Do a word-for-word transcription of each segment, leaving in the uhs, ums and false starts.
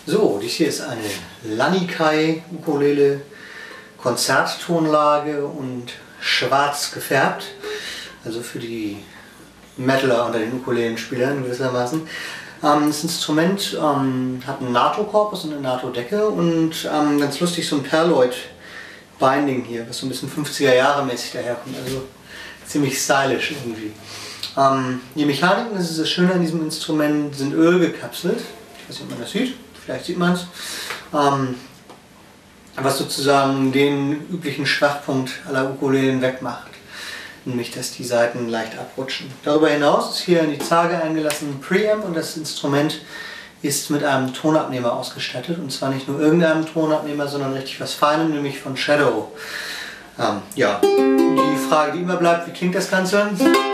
So, dies hier ist eine Lanikai Ukulele, Konzerttonlage und schwarz gefärbt, also für die Metaler unter den Ukulelenspielern gewissermaßen. Ähm, das Instrument ähm, hat einen NATO-Korpus und eine NATO-Decke und ähm, ganz lustig so ein Perloid-Binding hier, was so ein bisschen fünfziger Jahre mäßig daherkommt, also ziemlich stylisch irgendwie. Ähm, die Mechaniken, das ist das Schöne an diesem Instrument, sind ölgekapselt. Ich weiß nicht, ob man das sieht, vielleicht sieht man es. Ähm, was sozusagen den üblichen Schwachpunkt aller Ukulelen wegmacht. Nämlich, dass die Saiten leicht abrutschen. Darüber hinaus ist hier in die Zarge eingelassen ein Preamp und das Instrument ist mit einem Tonabnehmer ausgestattet. Und zwar nicht nur irgendeinem Tonabnehmer, sondern richtig was Feinem, nämlich von Shadow. Ähm, ja, die Frage, die immer bleibt, wie klingt das Ganze?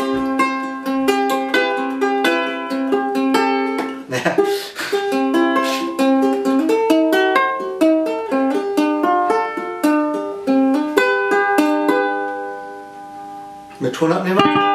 Naja. Mit Tonabnehmer.